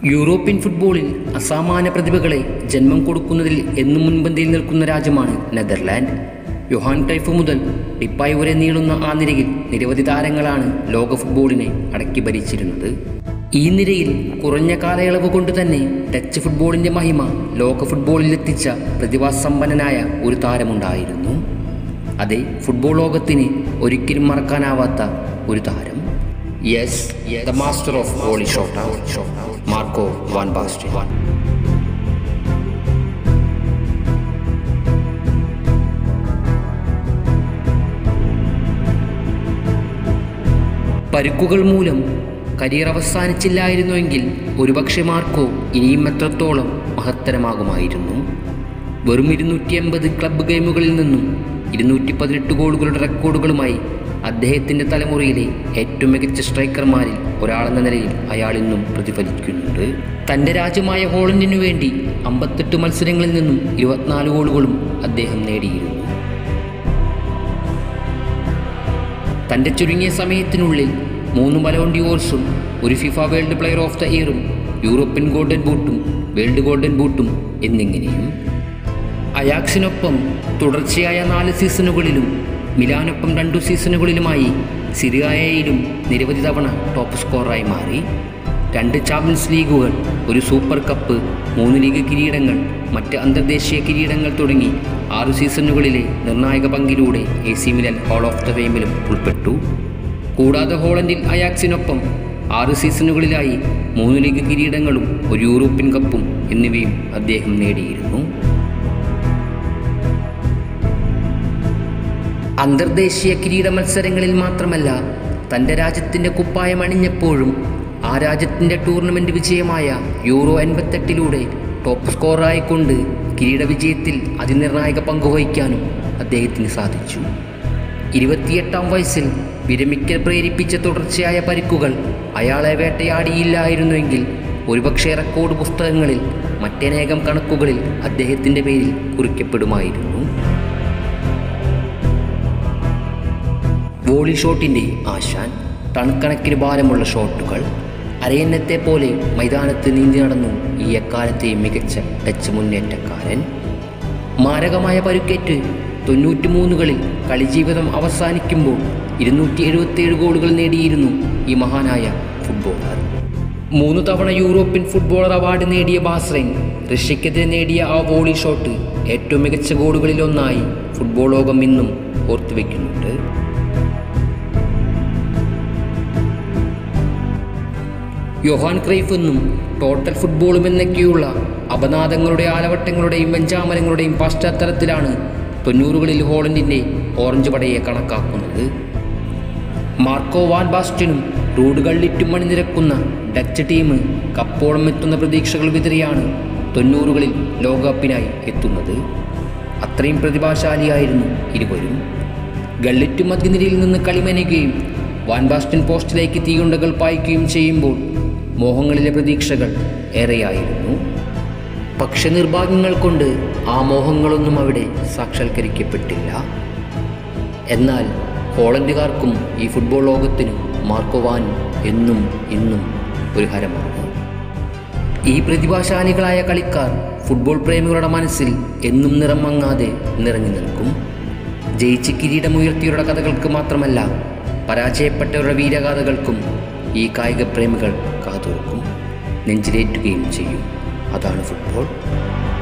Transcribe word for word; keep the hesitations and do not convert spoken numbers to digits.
European ഫുട്ബോളിൽ അസാമാന്യ പ്രതിഭകളെ ജന്മം കൊടുക്കുന്നതിൽ എന്നും മുൻപന്തിയിൽ നിൽക്കുന്ന രാജ്യമാണ് നെതർലാൻഡ്. യോഹാൻ ക്രൈഫ് മുതൽ ഡിപ്പായ് വരെ നീളുന്ന ആ നിരയിൽ നിരവധി താരങ്ങളാണ് ലോക ഫുട്ബോളിനെ അടക്കി ഭരിച്ചിരുന്നത്. ഈ നിരയിൽ കുറഞ്ഞ കാലയളവ് കൊണ്ട് തന്നെ ഡച്ച് ഫുട്ബോളിൻ്റെ മഹിമ ലോക ഫുട്ബോളിൽ എത്തിച്ച പ്രതിഭാസമ്പന്നനായ ഒരു താരമുണ്ടായിരുന്നു. അതെ, ഫുട്ബോൾ ലോകത്തിന് ഒരിക്കലും മറക്കാനാവാത്ത ഒരു താരം. Yes, the master of volley shot, Marco van Basten. പരുക്കുകൾ മൂലം കരിയർ അവസാനിച്ചില്ലായിരുന്നുവെങ്കിൽ ഒരുപക്ഷെ മാർക്കോ ഇനിയും എത്രത്തോളം മഹത്തരമാകുമായിരുന്നു. വെറും ഇരുന്നൂറ്റി എൺപത് ക്ലബ്ബ് ഗെയിമുകളിൽ നിന്നും ഇരുന്നൂറ്റി പതിനെട്ട് ഗോളുകളുടെ റെക്കോർഡുകളുമായി അദ്ദേഹത്തിൻ്റെ തലമുറയിലെ ഏറ്റവും മികച്ച സ്ട്രൈക്കർമാരിൽ ഒരാളെന്ന നിലയിൽ അയാൾ ഇന്നും പ്രതിഫലിക്കുന്നുണ്ട്. തൻ്റെ രാജ്യമായ ഹോളണ്ടിനു വേണ്ടി അമ്പത്തെട്ട് മത്സരങ്ങളിൽ നിന്നും ഇരുപത്തിനാല് ഗോളുകളും അദ്ദേഹം നേടിയിരുന്നു. തൻ്റെ ചുരുങ്ങിയ സമയത്തിനുള്ളിൽ മൂന്ന് ബലോൺ ഡിയോർസും ഒരു FIFA world player of the ഇയറും യൂറോപ്യൻ ഗോൾഡൻ ബൂട്ടും വേൾഡ് ഗോൾഡൻ ബൂട്ടും എന്നിങ്ങനെയും. അയാക്സിനൊപ്പം തുടർച്ചയായ നാല് സീസണുകളിലും മിലാനൊപ്പം രണ്ടു സീസണുകളിലുമായി സിറിയയിലും നിരവധി തവണ ടോപ്പ് സ്കോററായി മാറി. രണ്ട് ചാമ്പ്യൻസ് ലീഗുകൾ, ഒരു സൂപ്പർ കപ്പ്, മൂന്ന് ലീഗ് കിരീടങ്ങൾ, മറ്റ് അന്തർദേശീയ കിരീടങ്ങൾ തുടങ്ങി ആറു സീസണുകളിലെ നിർണായക പങ്കിലൂടെ A C Milan hall of the ഫെയിമിലും ഉൾപ്പെട്ടു. കൂടാതെ ഹോളണ്ടിൽ അയാക്സിനൊപ്പം ആറ് സീസണുകളിലായി മൂന്ന് ലീഗ് കിരീടങ്ങളും ഒരു യൂറോപ്യൻ കപ്പും എന്നിവയും അദ്ദേഹം നേടിയിരുന്നു. അന്തർദേശീയ കിരീട മത്സരങ്ങളിൽ മാത്രമല്ല, തൻ്റെ രാജ്യത്തിൻ്റെ കുപ്പായം അണിഞ്ഞപ്പോഴും ആ രാജ്യത്തിൻ്റെ ടൂർണമെൻറ്റ് വിജയമായ യൂറോ എൺപത്തെട്ടിലൂടെ ടോപ്പ് സ്കോറായിക്കൊണ്ട് കിരീട വിജയത്തിൽ അതിനിർണായക പങ്കുവഹിക്കാനും അദ്ദേഹത്തിന് സാധിച്ചു. ഇരുപത്തിയെട്ടാം വയസ്സിൽ വിരമിക്കൽ പ്രേരിപ്പിച്ച തുടർച്ചയായ പരിക്കുകൾ അയാളെ വേട്ടയാടിയില്ലായിരുന്നുവെങ്കിൽ ഒരുപക്ഷെ റെക്കോർഡ് പുസ്തകങ്ങളിൽ മറ്റനേകം കണക്കുകളിൽ അദ്ദേഹത്തിൻ്റെ പേരിൽ കുറിക്കപ്പെടുമായിരുന്നു. വോളി ഷോട്ടിൻ്റെ ആശാൻ, ടൺകണക്കിന് ഭാരമുള്ള ഷോട്ടുകൾ, അരയന്നത്തെ പോലെ മൈതാനത്ത് നീന്തി നടന്നു ഈ എക്കാലത്തെയും മികച്ച ഡച്ച് മുന്നേറ്റക്കാരൻ. മാരകമായ പരുക്കേറ്റ് തൊണ്ണൂറ്റി മൂന്നുകളിൽ കളിജീവിതം അവസാനിക്കുമ്പോൾ ഇരുന്നൂറ്റി എഴുപത്തിയേഴ് ഗോളുകൾ നേടിയിരുന്നു ഈ മഹാനായ ഫുട്ബോളർ. മൂന്ന് തവണ യൂറോപ്യൻ ഫുട്ബോളർ അവാർഡ് നേടിയ ബാസ്റ്റൻ റഷ്യക്കെതിരെ നേടിയ ആ വോളി ഷോട്ട് ഏറ്റവും മികച്ച ഗോളുകളിലൊന്നായി ഫുട്ബോൾ ലോകം ഇന്നും ഓർത്തുവെക്കുന്നുണ്ട്. യോഹാൻ ക്രൈഫ് എന്നും ടോട്ടൽ ഫുട്ബോളും എന്നൊക്കെയുള്ള അപനാദങ്ങളുടെ ആലവട്ടങ്ങളുടെയും വെഞ്ചാമരങ്ങളുടെയും പശ്ചാത്തലത്തിലാണ് തൊണ്ണൂറുകളിൽ ഹോളണ്ടിൻ്റെ ഓറഞ്ച് പടയെ കണക്കാക്കുന്നത്. മാർക്കോ വാൻ ബാസ്റ്റനും റൂഡ് ഗള്ളിറ്റും അണിനിരക്കുന്ന ഡച്ച് ടീം കപ്പോളം എത്തുന്ന പ്രതീക്ഷകൾ വിതറിയാണ് തൊണ്ണൂറുകളിൽ ലോകകപ്പിനായി എത്തുന്നത്. അത്രയും പ്രതിഭാശാലിയായിരുന്നു ഇരുവരും. ഗള്ളിറ്റും മധ്യനിരയിൽ നിന്ന് കളിമനയുകയും വാൻ ബാസ്റ്റൻ പോസ്റ്റിലേക്ക് തീയുണ്ടകൾ പായിക്കുകയും ചെയ്യുമ്പോൾ മോഹങ്ങളിലെ പ്രതീക്ഷകൾ ഏറെയായിരുന്നു. പക്ഷെ നിർഭാഗ്യങ്ങൾ കൊണ്ട് ആ മോഹങ്ങളൊന്നും അവിടെ സാക്ഷാത്കരിക്കപ്പെട്ടില്ല. എന്നാൽ ഹോളണ്ടുകാർക്കും ഈ ഫുട്ബോൾ ലോകത്തിനും മാർക്കോ വാൻ എന്നും ഇന്നും ഒരു ഹരമാണ്. ഈ പ്രതിഭാശാലികളായ കളിക്കാർ ഫുട്ബോൾ പ്രേമികളുടെ മനസ്സിൽ എന്നും നിറം മങ്ങാതെ നിറഞ്ഞു നിൽക്കും. ജയിച്ച് കിരീടമുയർത്തിയവരുടെ കഥകൾക്ക് മാത്രമല്ല, പരാജയപ്പെട്ടവരുടെ വീരഗാഥകൾക്കും ഈ കായിക പ്രേമികൾ കാതോർക്കും, നെഞ്ചിലേറ്റുകയും ചെയ്യും. അതാണ് ഫുട്ബോൾ.